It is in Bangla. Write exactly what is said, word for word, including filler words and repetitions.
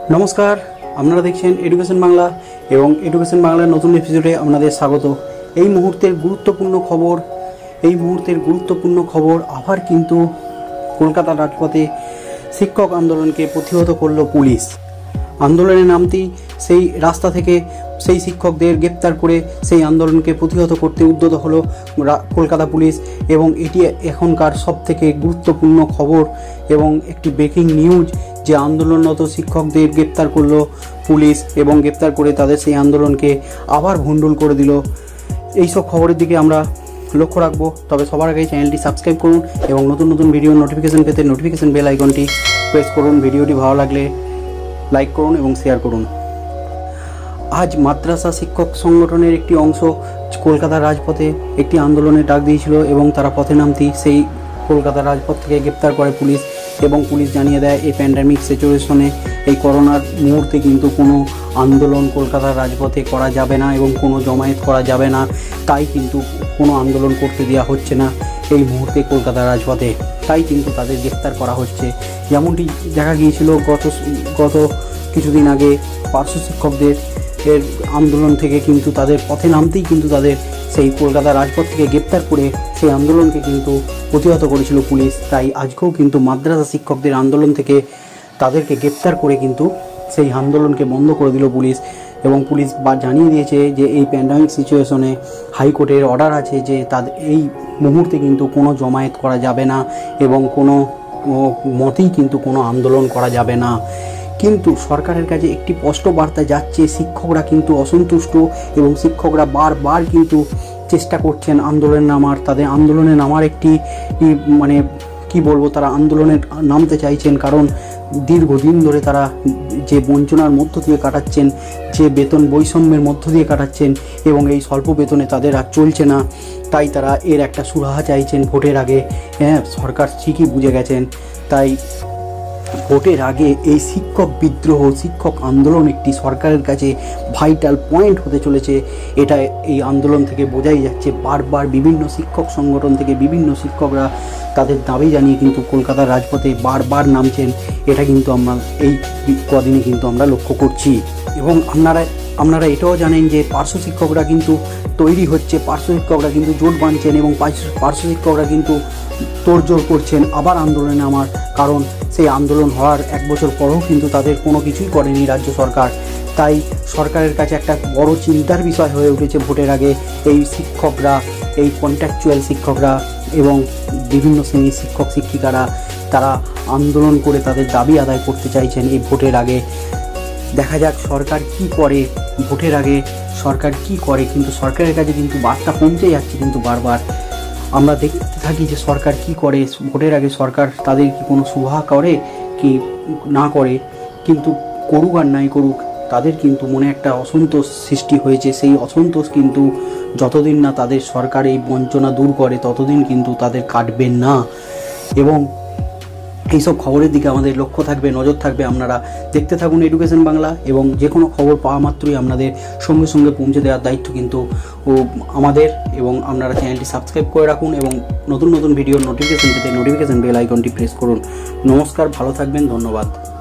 নমস্কার, আপনারা দেখছেন এডুকেশন বাংলা এবং এডুকেশন বাংলার নতুন এপিসোডে আপনাদের স্বাগত। এই মুহূর্তের গুরুত্বপূর্ণ খবর এই মুহূর্তের গুরুত্বপূর্ণ খবর আবার কিন্তু কলকাতার রাজপথে শিক্ষক আন্দোলনকে প্রতিহত করল পুলিশ। আন্দোলনের নামতেই সেই রাস্তা থেকে সেই শিক্ষকদের গ্রেপ্তার করে সেই আন্দোলনকে প্রতিহত করতে উদ্যত হলো কলকাতা পুলিশ। এবং এটি এখনকার সবথেকে গুরুত্বপূর্ণ খবর এবং একটি ব্রেকিং নিউজ যে আন্দোলনরত শিক্ষকদের গ্রেপ্তার করলো পুলিশ এবং গ্রেপ্তার করে তাদের সেই আন্দোলনকে আবার ভণ্ডুল করে দিল। এইসব খবরের দিকে আমরা লক্ষ্য রাখবো। তবে সবার আগে চ্যানেলটি সাবস্ক্রাইব করুন এবং নতুন নতুন ভিডিও নোটিফিকেশন পেতে নোটিফিকেশন বেল আইকনটি প্রেস করুন। ভিডিওটি ভালো লাগলে লাইক করুন এবং শেয়ার করুন। আজ মাদ্রাসা শিক্ষক সংগঠনের একটি অংশ কলকাতার রাজপথে একটি আন্দোলনের ডাক দিয়েছিল এবং তারা পথে নামতেই সেই কলকাতার রাজপথ থেকে গ্রেপ্তার করে পুলিশ। এবং পুলিশ জানিয়ে দেয় এই প্যান্ডামিক সিচুয়েশনে, এই করোনার মুহূর্তে কিন্তু কোনো আন্দোলন কলকাতার রাজপথে করা যাবে না এবং কোনো জমায়েত করা যাবে না। তাই কিন্তু কোনো আন্দোলন করতে দেওয়া হচ্ছে না এই মুহূর্তে কলকাতার রাজপথে। তাই কিন্তু তাদের গ্রেপ্তার করা হচ্ছে। যেমনটি দেখা গিয়েছিল গত গত কিছুদিন আগে পার্শ্ব শিক্ষকদের এর আন্দোলন থেকে কিন্তু তাদের পথে নামতেই কিন্তু তাদের সেই কলকাতা রাজপথ থেকে গ্রেপ্তার করে সেই আন্দোলনকে কিন্তু প্রতিহত করেছিল পুলিশ। তাই আজকেও কিন্তু মাদ্রাসা শিক্ষকদের আন্দোলন থেকে তাদেরকে গ্রেপ্তার করে কিন্তু সেই আন্দোলনকে বন্ধ করে দিল পুলিশ। এবং পুলিশ বা জানিয়ে দিয়েছে যে এই প্যান্ডামিক সিচুয়েশনে হাইকোর্টের অর্ডার আছে যে তাদের এই মুহূর্তে কিন্তু কোনো জমায়েত করা যাবে না এবং কোনো মতেই কিন্তু কোনো আন্দোলন করা যাবে না। কিন্তু সরকারের কাছে একটি স্পষ্ট বার্তা যাচ্ছে, শিক্ষকরা কিন্তু অসন্তুষ্ট এবং শিক্ষকরা বারবার কিন্তু চেষ্টা করছেন আন্দোলনে নামার। তাদের আন্দোলনে নামার একটি মানে কি বলবো, তারা আন্দোলনে নামতে চাইছেন কারণ দীর্ঘদিন ধরে তারা যে বঞ্চনার মধ্য দিয়ে কাটাচ্ছেন, যে বেতন বৈষম্যের মধ্য দিয়ে কাটাচ্ছেন এবং এই স্বল্প বেতনে তাদের আর চলছে না। তাই তারা এর একটা সুরাহা চাইছেন ভোটের আগে। হ্যাঁ, সরকার ঠিকই বুঝে গেছেন। তাই ভোটের আগে এই শিক্ষক বিদ্রোহ, শিক্ষক আন্দোলন একটি সরকারের কাছে ভাইটাল পয়েন্ট হতে চলেছে। এটা এই আন্দোলন থেকে বোঝাই যাচ্ছে। বারবার বিভিন্ন শিক্ষক সংগঠন থেকে বিভিন্ন শিক্ষকরা তাদের দাবি জানিয়ে কিন্তু কলকাতার রাজপথে বারবার নামছেন। এটা কিন্তু আমরা এই কদিনে কিন্তু আমরা লক্ষ্য করছি। এবং আপনারা আপনারা এটাও জানেন যে পার্শ্ব শিক্ষকরা কিন্তু তৈরি হচ্ছে, পার্শ্ব শিক্ষকরা কিন্তু জোট বাঁধছেন এবং পার্শ্ব শিক্ষকরা কিন্তু তোড়জোড় করছেন আবার আন্দোলনে আমার। কারণ সেই আন্দোলন হওয়ার এক বছর পরেও কিন্তু তাদের কোনো কিছুই করেনি রাজ্য সরকার। তাই সরকারের কাছে একটা বড় চিন্তার বিষয় হয়ে উঠেছে ভোটের আগে এই শিক্ষকরা, এই কন্ট্রাকচুয়াল শিক্ষকরা এবং বিভিন্ন শ্রেণীর শিক্ষক শিক্ষিকারা তারা আন্দোলন করে তাদের দাবি আদায় করতে চাইছেন এই ভোটের আগে। দেখা যাক সরকার কি করে, ভোটের আগে সরকার কি করে। কিন্তু সরকারের কাছে কিন্তু বার্তা পৌঁছে যাচ্ছে কিন্তু বারবার। আমরা দেখতে থাকি যে সরকার কি করে। ভোটের আগে সরকার তাদের কি কোনো সুভা করে কি না করে, কিন্তু করুক আর নাই করুক তাদের কিন্তু মনে একটা অসন্তোষ সৃষ্টি হয়েছে। সেই অসন্তোষ কিন্তু যতদিন না তাদের সরকার এই বঞ্চনা দূর করে ততদিন কিন্তু তাদের কাটবে না। এবং এইসব খবরের দিকে আমাদের লক্ষ্য থাকবে, নজর থাকবে। আপনারা দেখতে থাকুন এডুকেশন বাংলা এবং যে কোনো খবর পাওয়া মাত্রই আপনাদের সঙ্গে সঙ্গে পৌঁছে দেওয়ার দায়িত্ব কিন্তু ও আমাদের। এবং আপনারা চ্যানেলটি সাবস্ক্রাইব করে রাখুন এবং নতুন নতুন ভিডিওর নোটিফিকেশন পেতে নোটিফিকেশন বেল আইকনটি প্রেস করুন। নমস্কার, ভালো থাকবেন, ধন্যবাদ।